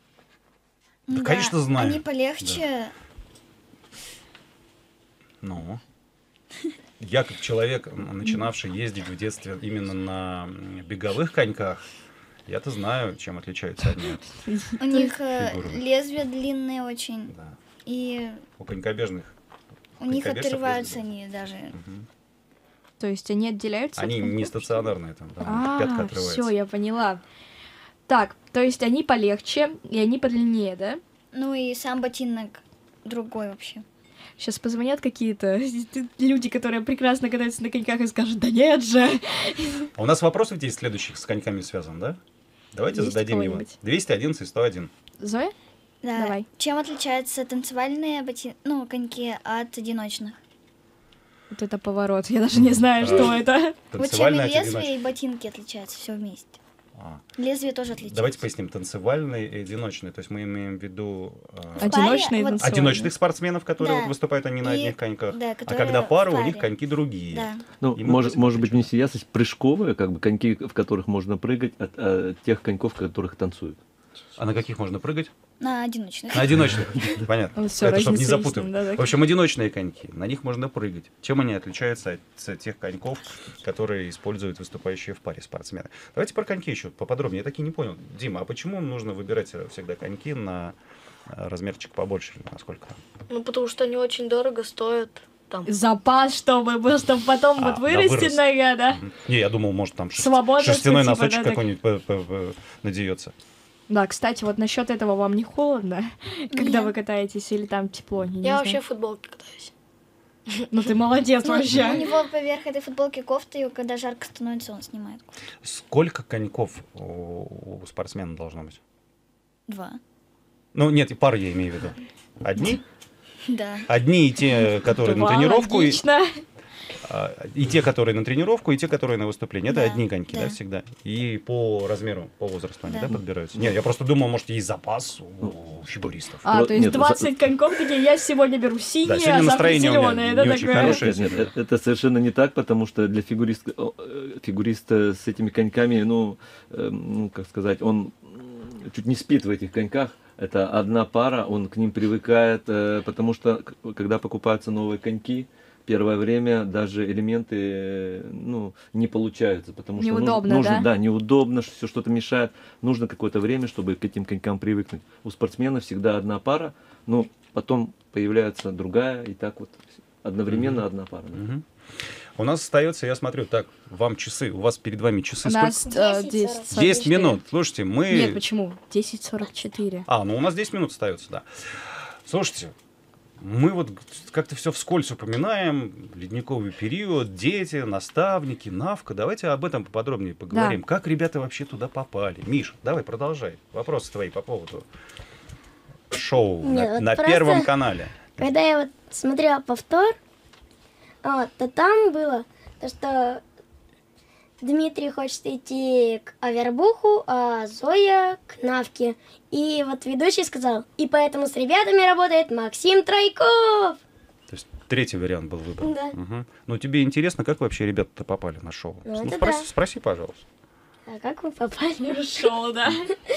Да, конечно, знаю. Они полегче. Ну, я как человек, м, начинавший ездить в детстве именно на м, беговых коньках, Я-то знаю, чем отличаются они от У них э, фигурных. лезвия длинные очень. Да. И У конькобежных. у них Конькобежцев отрываются лезвия. они даже. Мгм. То есть они отделяются? от Они коньков, не что ли? стационарные там, да, пятка А, отрывается. все, я поняла. Так, то есть они полегче, и они подлиннее, да? Ну и сам ботинок другой вообще. Сейчас позвонят какие-то люди, которые прекрасно катаются на коньках и скажут, да нет же. А у нас вопросов есть следующих с коньками связан, да? Давайте Есть зададим его. кого-нибудь? двести одиннадцать сто один. Зоя? Да. Давай. Чем отличаются танцевальные боти... ну, коньки от одиночных? Вот это поворот. Я даже не знаю, что А. это. Вот чем и Танцевальные от лезвие, одиночных. и ботинки отличаются все вместе. А. Лезвие тоже отличается. Давайте поясним. Танцевальные и одиночные. То есть мы имеем в виду э, Одиночные и вот- танцевальные. одиночных спортсменов, которые Да. вот выступают они на И- одних коньках. да, А которые когда пара, в у них паре. коньки другие. Да. Ну, И мы может, просто может быть, отличаем. внести ясность, прыжковые, как бы коньки, в которых можно прыгать, от э, тех коньков, в которых танцуют. А на каких можно прыгать? На одиночных. На одиночных. Понятно. Ну, всё, Это чтобы не разница запутывать. ясна, да, да. В общем, одиночные коньки. На них можно прыгать. Чем они отличаются от тех коньков, которые используют выступающие в паре спортсмены? Давайте про коньки еще поподробнее. Я таки не понял. Дима, а почему нужно выбирать всегда коньки на э, размерчик побольше, насколько? Ну, потому что они очень дорого стоят. Там. Запас, чтобы, был, чтобы потом А, вот да, вырасти вырос. нога, да? Мгм. Не, я думал, может, там шерсть- Свободно, шерстяной типа, носочек да, так. какой-нибудь п- п- п- надеется. Да, кстати, вот насчет этого вам не холодно, когда Нет. вы катаетесь, или там тепло? Я, не Я знаю. вообще в футболке катаюсь. Ну ты молодец Ну, у вообще. него поверх этой футболки кофта, и когда жарко становится, он снимает кофту. Сколько коньков у, у спортсмена должно быть? Два. Ну, нет, и пары я имею в виду. Одни? Да. Одни и те, которые на Два, тренировку, и, логично. а, и те, которые на тренировку, и те, которые на выступление. Это Да, одни коньки, да. да. всегда? И по размеру, по возрасту они, да, Да. подбираются? Нет, я просто думал, может, есть запас у фигуристов. А, Про- то есть нет, за- двадцать коньков такие, я сегодня беру синие, Да, сегодня а завтра настроение у меня зеленые. не Да, очень такое. хорошее. Нет, нет, э- это совершенно не так, потому что для фигуриста, о, э, фигуриста с этими коньками, ну, э, ну, как сказать, он м, чуть не спит в этих коньках. Это одна пара, он к ним привыкает, э, потому что к- когда покупаются новые коньки, первое время даже элементы э, ну, не получаются, потому что нуж- Неудобно, нужно, да? да, неудобно, все что-то мешает. Нужно какое-то время, чтобы к этим конькам привыкнуть. У спортсмена всегда одна пара, но потом появляется другая, и так вот одновременно Мгм. одна пара. да. Мгм. У нас остается, я смотрю, так, вам часы, у вас перед вами часы У сколько? нас э, десять сорок десять четыре. минут. Слушайте, мы... Нет, почему? десять сорок четыре. А, ну у нас десять минут остается, да. Слушайте, мы вот как-то все вскользь упоминаем, ледниковый период, дети, наставники, навка. Давайте об этом поподробнее поговорим. Как ребята вообще туда попали? Миша, давай, продолжай. Вопросы твои по поводу шоу Нет, на, вот на просто- Первом канале. Когда я вот смотрела повтор, вот, то там было то, что Дмитрий хочет идти к Авербуху, а Зоя к Навке. И вот ведущий сказал, и поэтому с ребятами работает Максим Тройков. То есть третий вариант был выбран. Да. Мгм. Ну, тебе интересно, как вообще ребята-то попали на шоу? Ну, это спроси, да. спроси, пожалуйста. А как вы попали? Хорошо, да.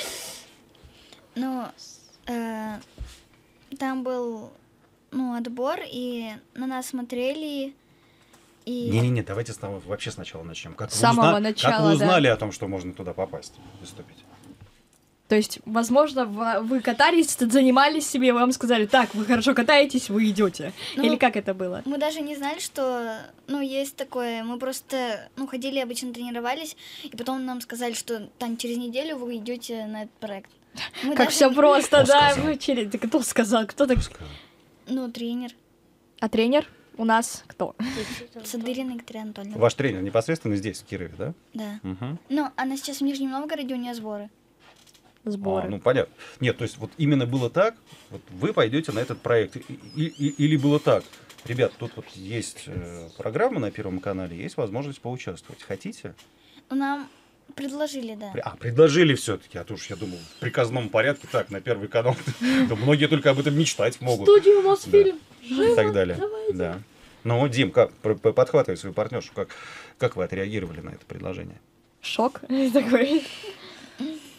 Ну, э, там был, ну, отбор, и на нас смотрели, и... Не-не-не, давайте с того- вообще сначала начнем. Как С вы самого узна- Как начала, вы да. узнали о том, что можно туда попасть, выступить? То есть, возможно, в- вы катались, занимались себе, и вам сказали, так, вы хорошо катаетесь, вы идете. Ну, Или как это было? Мы даже не знали, что, ну, есть такое. Мы просто, ну, ходили, обычно тренировались, и потом нам сказали, что там через неделю вы идете на этот проект. Мы Как даже все не- просто, Кто да? сказал? Вы через- да кто сказал? Кто так? Ну, тренер. А тренер у нас кто? Садырина Екатерина Анатольевна. Ваш тренер непосредственно здесь, в Кирове, да? Да. Мгм. Ну, она сейчас в Нижнем Новгороде, у нее сборы. Сборы. А, ну, понятно. Нет, то есть вот именно было так, вот вы пойдете на этот проект. И- и- и- или было так, ребят, тут вот есть э, программа на Первом канале, есть возможность поучаствовать. Хотите? Нам предложили, да. При- А, предложили все-таки, а то уж я думал, в приказном порядке, так, на Первый канал. Да многие только об этом мечтать могут. Студия у вас Да. фильм. И так далее. Да. Ну, Дим, как, п- п- подхватывай свою партнершу, как, как вы отреагировали на это предложение? Шок такой.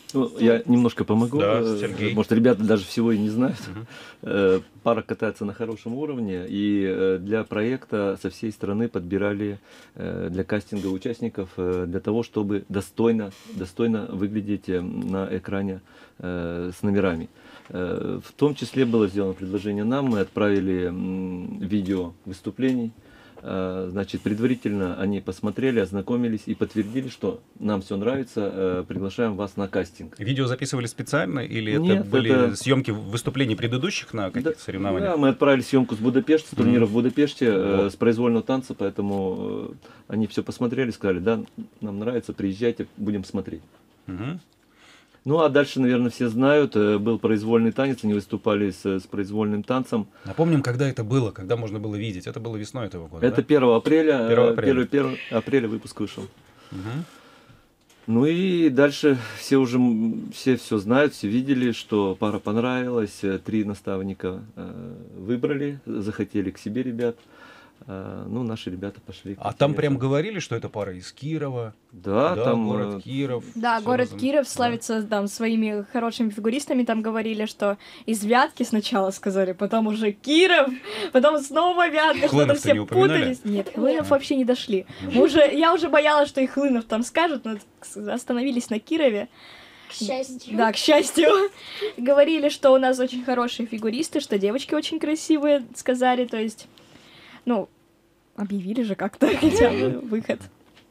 Ну, я немножко помогу. Да, Э, Сергей. Может, ребята даже всего и не знают. Мгм. Э, Пара катается на хорошем уровне, и э, для проекта со всей страны подбирали э, для кастинга участников э, для того, чтобы достойно, достойно выглядеть э, на экране э, с номерами. Э, В том числе было сделано предложение нам, мы отправили м, видео выступлений. Э, Значит, предварительно они посмотрели, ознакомились и подтвердили, что нам все нравится, э, приглашаем вас на кастинг. Видео записывали специально или это Нет, были это- съемки выступлений предыдущих на каких-то Да, соревнованиях? Да, мы отправили съемку с Будапешта, с турнира в Будапеште, э, Вот. с произвольного танца, поэтому э, они все посмотрели, сказали, да, нам нравится, приезжайте, будем смотреть. Мгм. Ну, а дальше, наверное, все знают, э, был произвольный танец, они выступали с, с произвольным танцем. Напомним, когда это было, когда можно было видеть. Это было весной этого года, Это да? первого апреля, первого э, апреля. первый- первый апреля выпуск вышел. Мгм. Ну и дальше все уже м, все все знают, все видели, что пара понравилась, э, три наставника э, выбрали, захотели к себе ребят. Э, Ну, наши ребята пошли. к А этим там ребятам. прям говорили, что это пара из Кирова, Да, там город э, Киров. Да, всё город разум- Киров Да. славится там своими хорошими фигуристами. Там говорили, что из Вятки сначала сказали, потом уже Киров, потом снова Вятка, что-то Хлынов-то все не упоминали? путались. Нет, Хлынов вообще не дошли. Мы уже, я уже боялась, что и Хлынов там скажут, но остановились на Кирове. К счастью. Да, к счастью. Говорили, что у нас очень хорошие фигуристы, что девочки очень красивые, сказали, то есть, ну, объявили же как-то хотя бы выход.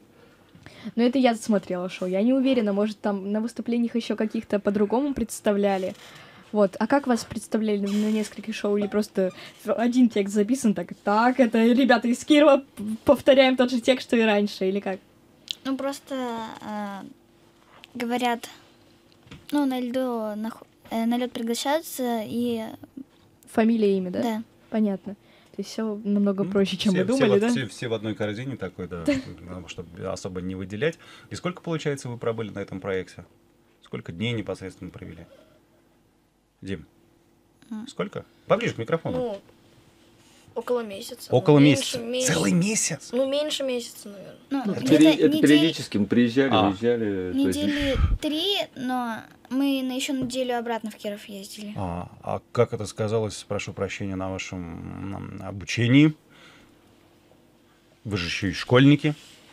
Но это я смотрела шоу, я не уверена, может, там на выступлениях еще каких-то по-другому представляли. Вот, а как вас представляли на нескольких шоу или просто один текст записан, так, так, это ребята из Кирова, повторяем тот же текст, что и раньше, или как? Ну, просто э, говорят, ну, на льду, на, ху- э, на лед приглашаются, и Фамилия, имя, да? да. Понятно. То есть все намного Ну, проще, чем все, мы думали, все, да? в- Все, все в одной корзине такой, да, чтобы особо не выделять. И сколько, получается, вы пробыли на этом проекте? Сколько дней непосредственно провели? Дим, сколько? Поближе к микрофону. Ну, около месяца. Около Ну, месяца. меньше- меньше. Целый месяц? Ну, меньше месяца, наверное. Ну, это, где-то пере- это недели- периодически мы приезжали, А. выезжали. то есть- недели три, но мы на еще неделю обратно в Киров ездили. А, а как это сказалось, прошу прощения, на вашем м, обучении? Вы же еще и школьники.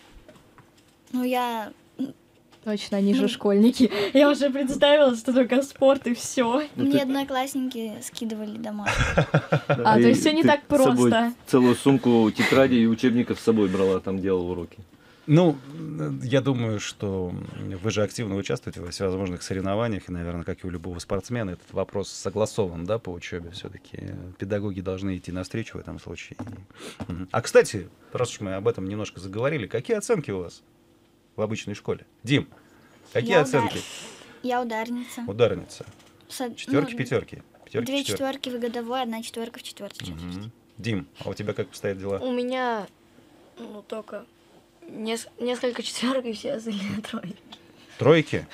Ну, я... Точно, они же Ну. школьники. Я уже представила, что только спорт и все. Ну, Мне ты- одноклассники скидывали домой. А, то И есть всё не ты так с собой просто. целую сумку тетрадей и учебников с собой брала, там делала уроки. Ну, я думаю, что вы же активно участвуете во всевозможных соревнованиях, и, наверное, как и у любого спортсмена, этот вопрос согласован, да, по учебе все-таки. Педагоги должны идти навстречу в этом случае. Мгм. А, кстати, раз уж мы об этом немножко заговорили, какие оценки у вас в обычной школе? Дим, какие Я оценки? удар- Я ударница. Ударница. Со- Четверки, ну, пятерки. Пятерки, Две четверки. четверки в годовой, одна четверка в четвертой четверти. Мгм. Дим, а у тебя как обстоят дела? У меня, ну, только нес- несколько четверок и все остальные тройки. Тройки?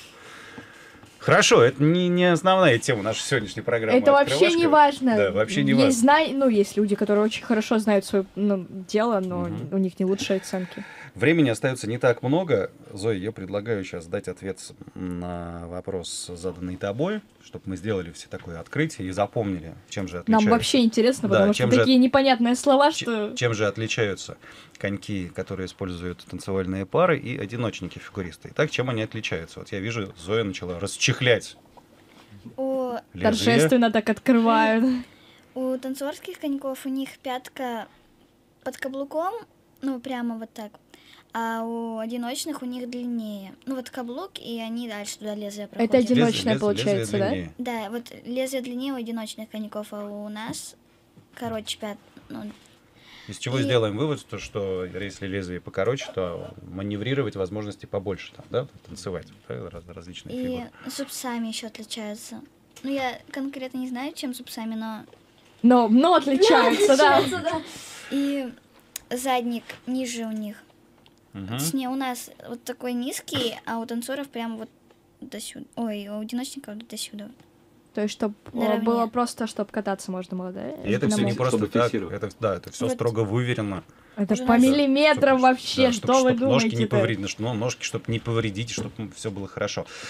Хорошо, это не, не основная тема нашей сегодняшней программы. Это вообще «Открывашка». не важно. Да, вообще не есть важно. Знай... Ну, есть люди, которые очень хорошо знают свое ну, дело, но Мгм. у них не лучшие оценки. Времени остается не так много. Зоя, я предлагаю сейчас дать ответ на вопрос, заданный тобой, чтобы мы сделали все такое открытие и запомнили, чем же отличаются. Нам вообще интересно, Да, потому что чем же- такие непонятные слова, Ч- что... Чем же отличаются коньки, которые используют танцевальные пары, и одиночники-фигуристы? Итак, чем они отличаются? Вот я вижу, Зоя начала расчехлять У, лезвие. Торжественно так открывают. у танцорских коньков у них пятка под каблуком, ну, прямо вот так. А у одиночных у них длиннее. Ну, вот каблук, и они дальше туда лезвие проходят. Это Лезвие- одиночное лезвие- получается, лезвие да? длиннее. Да, вот лезвие длиннее у одиночных коньков, а у нас короче пят... ну, Из чего И- сделаем вывод, то, что если лезвие покороче, то маневрировать возможности побольше, там, да, танцевать, да, раз- различные и фигуры. зубцами еще отличаются. Ну, я конкретно не знаю, чем зубцами, но... Но, но отличаются, да. И задник ниже у них. Мгм. Точнее, у нас вот такой низкий, а у танцоров прямо вот до сюда. Ой, у одиночников до сюда. То есть, чтобы Наравне. было просто, чтобы кататься можно было, да? И это все не Одному. просто Чтобы так, фиксировать. это, да, это все Вот. строго выверено. Это Да. по миллиметрам Чтоб- вообще, да, что чтоб- вы чтоб ножки не думаете? повредить, ну, ножки, чтобы не повредить, чтобы все было хорошо.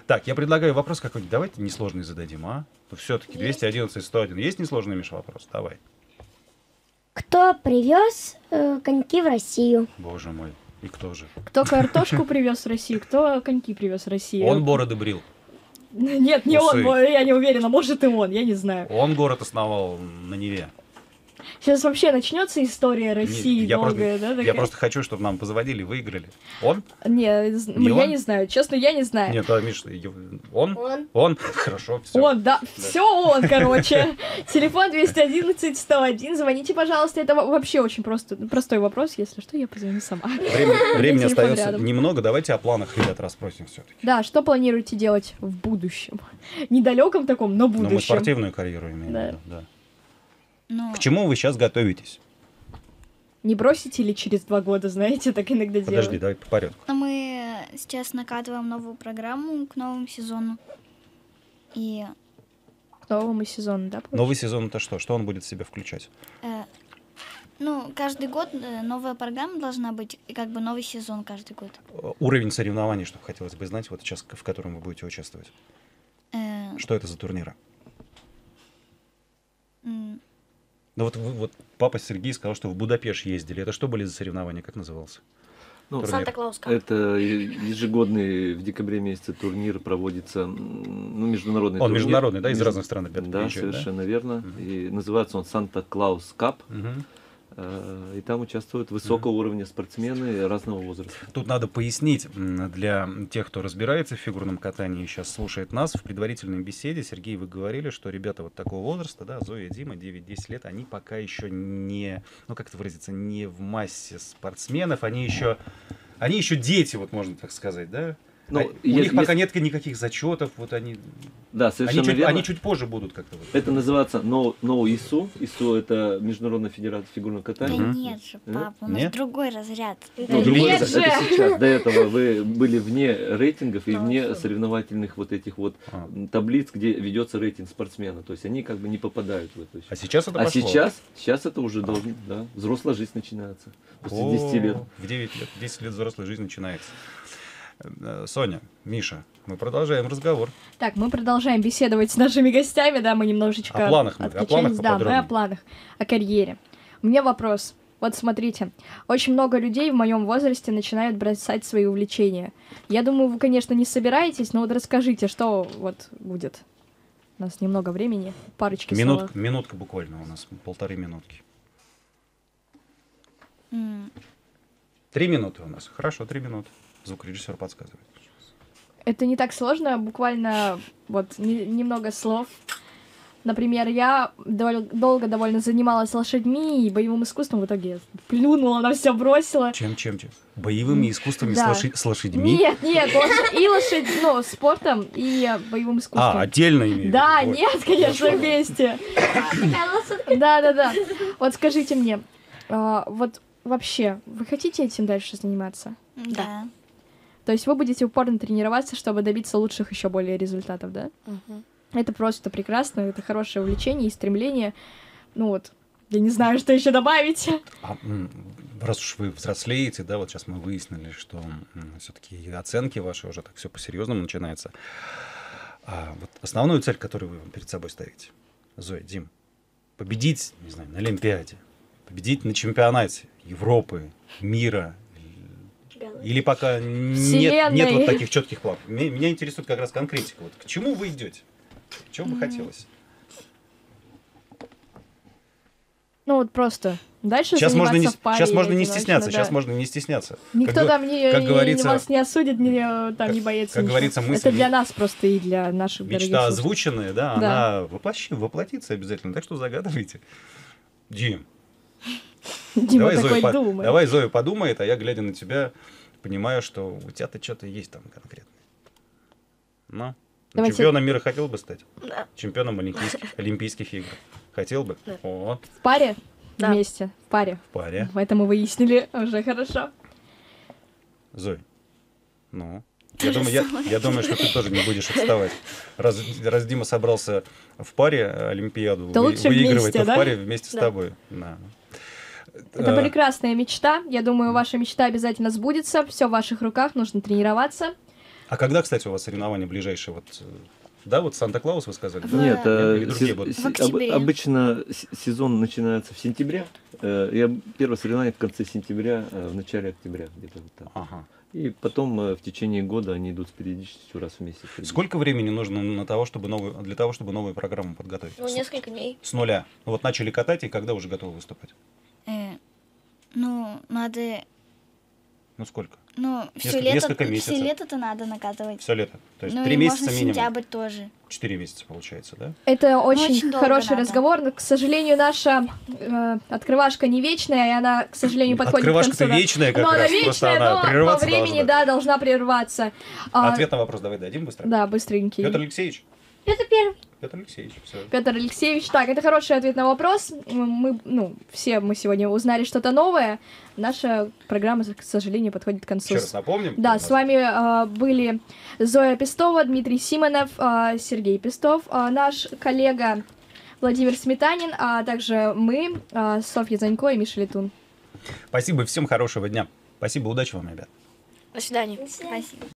Так, я предлагаю вопрос какой-нибудь. Давайте несложный зададим, а? То все-таки двести одиннадцать сто один. Есть несложный, Миша, вопрос? Давай. Кто привез э, коньки в Россию? Боже мой. И кто же? Кто картошку привез в Россию, кто коньки привез в Россию? Он бороды брил. Нет, не Усы. он, я не уверена, может и он, я не знаю. Он город основал на Неве. Сейчас вообще начнется история России Не, я, долгая, просто, да? я такая? просто хочу, чтобы нам позвонили и выиграли. Он? Не, Не я он? не знаю, честно, я не знаю. Нет, а, Миша, он? Он. Он? Хорошо, все. Он, да, все он, короче. Телефон двести одиннадцать сто один, звоните, пожалуйста. Это во- вообще очень просто, простой вопрос, если что, я позвоню сама. Время- времени Телефон остается рядом. немного. Давайте о планах, ребят, расспросим все-таки. Да, что планируете делать в будущем? Недалеком таком, но Но мы будущем. спортивную карьеру имеем. Да. в виду, да. Ну, К чему вы сейчас готовитесь? Не бросите ли через два года, знаете, так иногда Подожди, делают? давай по порядку. ну, мы сейчас накатываем новую программу к новому сезону. И К новому сезону, да? получается? Новый сезон это что? Что он будет в себя включать? э, ну, каждый год э, новая программа должна быть, и как бы новый сезон каждый год. Э, Уровень соревнований, что хотелось бы знать, вот сейчас, в котором вы будете участвовать. Э, Что это за турниры? м, Ну вот, вы- вот папа Сергей сказал, что в Будапешт ездили. Это что были за соревнования? Как назывался? Ну, Турнир. Санта-Клаус Кап. это ежегодный в декабре месяце турнир проводится, м, ну, международный Он турнир. международный, да, из Между- разных стран ребята Да, приезжают, да? совершенно верно. И называется он Санта-Клаус Кап. Мгм. Э, И там участвуют высокого уровня спортсмены разного возраста. Тут надо пояснить м, для тех, кто разбирается в фигурном катании и сейчас слушает нас. В предварительной беседе, Сергей, вы говорили, что ребята вот такого возраста, да, Зоя, Дима, девять-десять лет, они пока еще не, ну как это выразиться, не в массе спортсменов, они еще, они еще дети, вот можно так сказать, да? Ну, А у если- них пока нет никаких зачетов, вот они, Да, они совершенно чуть, верно. они чуть позже будут как-то. Вот. Это называется НО ИСУ. ИСУ это Международная федерация фигурного да катания. Мгм. нет же, Э? папа, у нас Нет? другой разряд. Ну, Да другой нет раз- же! это сейчас. До этого вы были вне рейтингов и Ну, вне особо. соревновательных вот этих вот А. м, таблиц, где ведется рейтинг спортсмена. То есть они как бы не попадают в это. А сейчас это А пошло. сейчас, сейчас это уже должен, да, взрослая жизнь начинается. После О, десяти лет. В девять лет, десять лет взрослой жизни начинается. Э, Соня, Миша, мы продолжаем разговор. Так, мы продолжаем беседовать с нашими гостями, да, мы немножечко О планах мы, о отключились. планах Да, мы поподробнее. о планах, о карьере. У меня вопрос. Вот смотрите, очень много людей в моем возрасте начинают бросать свои увлечения. Я думаю, вы, конечно, не собираетесь, но вот расскажите, что вот будет. У нас немного времени, парочки слов. Минут, минутка буквально у нас, полторы минутки. М, Три минуты у нас. Хорошо, три минуты. Звукорежиссер подсказывает. Это не так сложно, буквально вот не- немного слов. Например, я доволь- долго довольно занималась лошадьми и боевым искусством, в итоге плюнула на все, бросила. Чем, чем, чем? Боевыми искусствами Да. с, лоши- с лошадьми? Нет, нет, лош- и лошадь, ну, спортом, и э, боевым искусством. А, отдельно имею в Да, виду. Ой. нет, конечно, вместе. Да, да, да. Вот скажите мне, а, вот вообще, вы хотите этим дальше заниматься? Да. То есть вы будете упорно тренироваться, чтобы добиться лучших еще более результатов, да? Мгм. Это просто прекрасно, это хорошее увлечение и стремление. Ну вот, я не знаю, что еще добавить. А, м, раз уж вы взрослеете, да, вот сейчас мы выяснили, что все-таки оценки ваши уже так все по-серьезному начинается. А вот основную цель, которую вы перед собой ставите, Зоя, Дим, победить, не знаю, на Олимпиаде, победить на чемпионате Европы, мира, или пока нет, Вселенной. нет вот таких четких планов. Меня, меня интересует как раз конкретика. Вот к чему вы идете? Чего бы хотелось? Ну вот просто дальше Сейчас можно, не, заниматься в паре сейчас можно не одиночно, стесняться, да. сейчас можно не стесняться. Никто Как, там не, как не- говорится- вас не осудит, не, там, как- не боится как ничего. говорится, мысль- Это для нас просто и для наших дорогих мечта слушателей. озвученная, да, Да. она воплощи- воплотится обязательно. Так что загадывайте. Дим, Дима давай, такой Зоя, по- думает. давай Зоя подумает, а я, глядя на тебя, понимаю, что у тебя-то что-то есть там конкретное. Ну, Давайте- чемпионом мира хотел бы стать? Да. Чемпионом олимпийских, олимпийских игр. Хотел бы? Да. О, В паре? Да. Вместе, в паре. в паре. Это мы выяснили, уже хорошо. Зой, ну, я думаю, я, я думаю, что ты тоже не будешь отставать. Раз, раз Дима собрался в паре Олимпиаду То вы- лучше выигрывать, вместе, то да? в паре вместе с Да. тобой. Да. Это Э, прекрасная мечта. Я думаю, ваша мечта обязательно сбудется. Все в ваших руках, нужно тренироваться. А когда, кстати, у вас соревнования ближайшие? Вот, э, да, вот Санта-Клаус вы сказали? да? Нет, э, Или другие се- будут? се- В октябре. об- обычно с- сезон начинается в сентябре. Э, Я первое соревнование в конце сентября, э, в начале октября, где-то вот так. Ага. И потом э, в течение года они идут с периодичностью раз в месяц. приблизительно. Сколько времени нужно на того, чтобы новую, для того, чтобы новую программу подготовить? Ну, С- несколько дней. С нуля. Вот начали катать, и когда уже готовы выступать? Э, ну, надо, Ну, сколько? ну, все Несколько- лето, несколько все месяцев. лето-то надо накатывать. Все лето. То есть Ну, три и месяца можно минимум. сентябрь тоже. Четыре месяца получается, да? Это очень, очень долго хороший надо. разговор, но, к сожалению, наша э, открывашка не вечная, и она, к сожалению, подходит к концу. Открывашка-то да. вечная как но она раз, просто вечная, она но по прерываться времени, должна. да, должна прерваться. А, Ответ на вопрос давай дадим быстро. Да, быстренький. Петр Алексеевич? Это первый. Петр Алексеевич, все. Петр Алексеевич, так, это хороший ответ на вопрос. Мы, ну, все мы сегодня узнали что-то новое. Наша программа, к сожалению, подходит к концу. Еще раз напомним. Да, у нас с вами э, были Зоя Пестова, Дмитрий Симонов, э, Сергей Пестов, э, наш коллега Владимир Сметанин, а также мы, э, Софья Занько и Миша Летун. Спасибо, всем хорошего дня. Спасибо, удачи вам, ребят. До свидания. Спасибо.